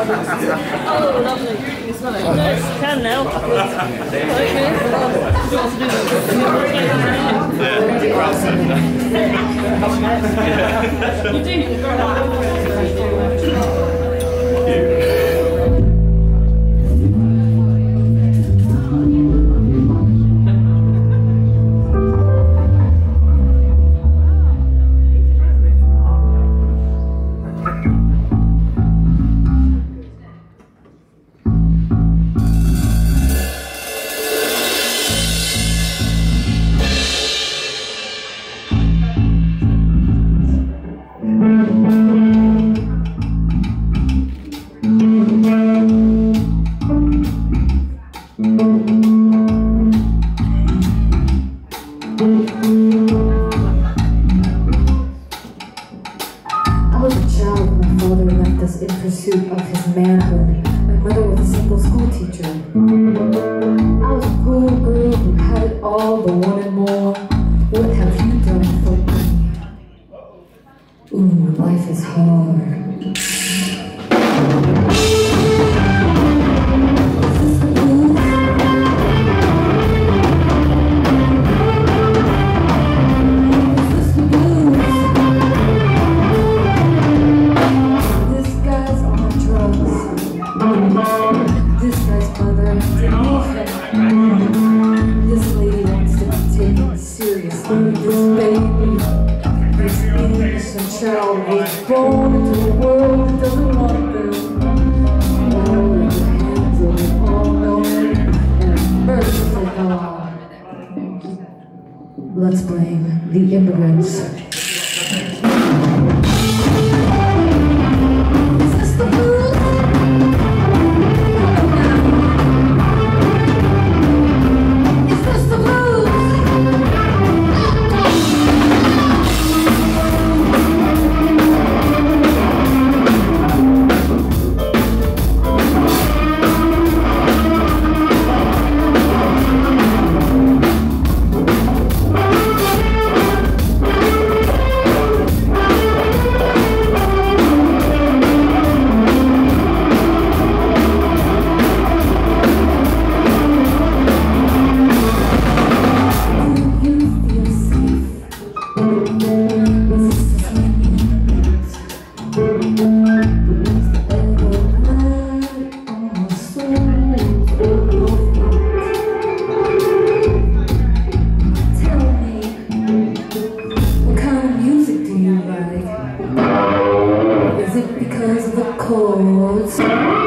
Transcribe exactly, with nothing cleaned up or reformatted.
Oh, lovely. You smell it? No, it's can now. Okay. You do. In pursuit of his manhood. My mother was a simple school teacher. I was a poor girl who had it all, but wanted more. What have you done for me? Ooh, life is hard. This guy's mother, this lady wants to be taken seriously. This baby, this innocent child was born into a world that doesn't want them. Now with the hands of an all-knowing and merciful God. Let's blame the immigrants. Is it because of the chords?